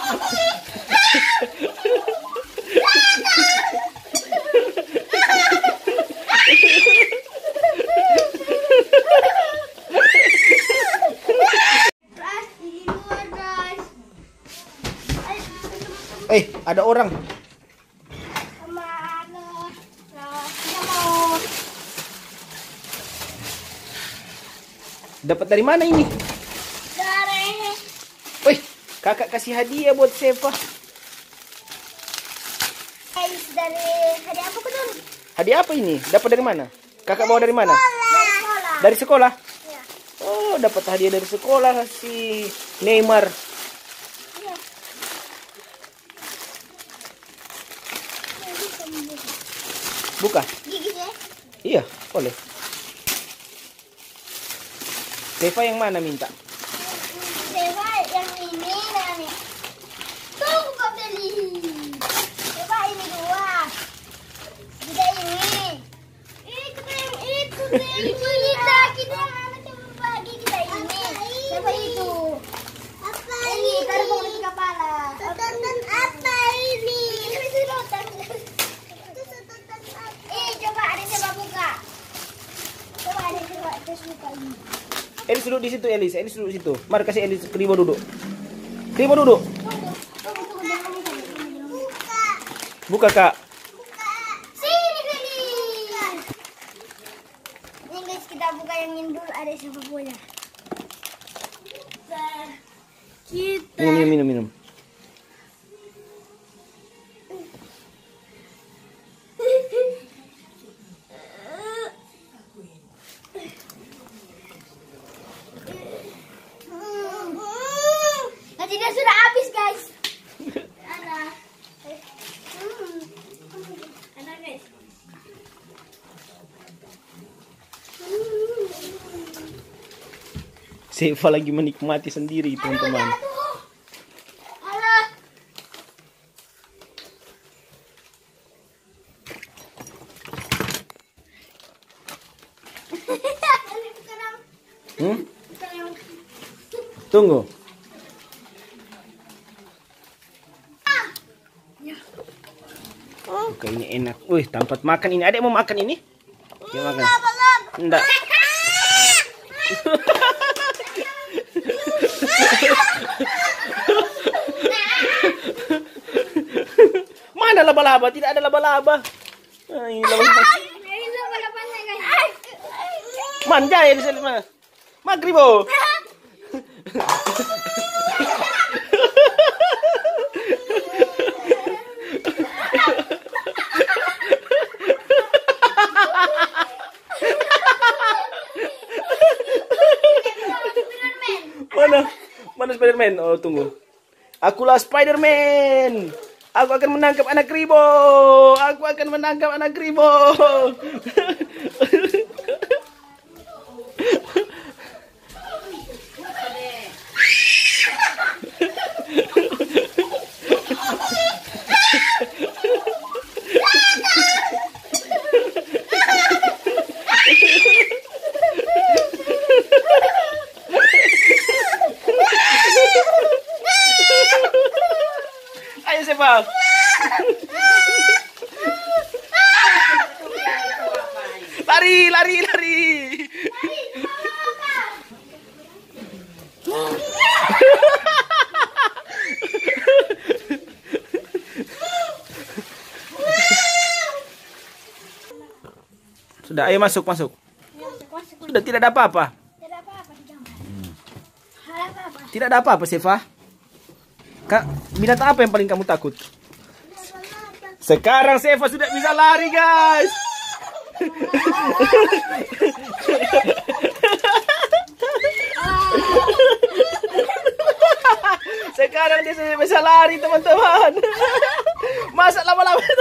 Ada orang. Dapat dari mana ini? Dari. Wih, kakak kasih hadiah buat Seva. Dari hadiah apa tuh? Hadiah apa ini? Dapat dari mana? Kakak bawa dari mana? Dari sekolah. Dari sekolah? Ya. Oh, dapat hadiah dari sekolah si Neymar. Ya. Buka? Gigi ya? Iya, boleh. Seva yang mana minta? Seva yang ini nih. Tunggu kok beli. Seva ini dua. Juga ini. Kita yang itu deh. Kita yang mana coba bagi kita ini. Seva itu. Apa ini? Taruh di kepala. Tonton apa ini? Ini tonton. Coba ada coba buka. Coba ada coba tes buka ini. Elis duduk di situ, Elis. Elis duduk di situ. Mari kasih Elis Kribo duduk. Kribo duduk. Buka, Kak. Sini, Beli. Ini guys, kita buka yang ini dulu. Ada siapa punya. Kita. Minum. Nasinya sudah habis, guys. Ada. Ada, guys. Seva lagi menikmati sendiri, teman-teman. Alah. Tunggu. Oke, ini enak. Wih, tempat makan ini. Adek mau makan ini? Dia makan. Enggak. Mana laba-laba? Tidak ada laba-laba. Ah, ini laba-laba. Manja ya di sini mah. Magribo. Mana Spiderman? Oh, tunggu. Akulah Spiderman. Aku akan menangkap anak Kribo. Aku akan menangkap anak Kribo. Ayo Seva. Lari. Sudah, ayo masuk. Sudah tidak ada apa-apa. Tidak ada apa-apa, Seva. Kak, binatang apa yang paling kamu takut? Sekarang Seva sudah bisa lari, guys. Sekarang dia sudah bisa lari, teman-teman. Masa lama-lama